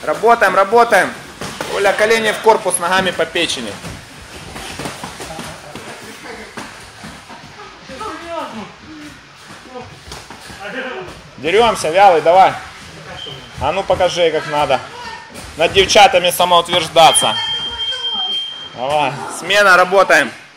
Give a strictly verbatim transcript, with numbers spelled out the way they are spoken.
Работаем, работаем. Оля, колени в корпус, ногами по печени. Деремся, Вялый, давай. А ну покажи, как надо. Над девчатами самоутверждаться. Давай, смена, работаем.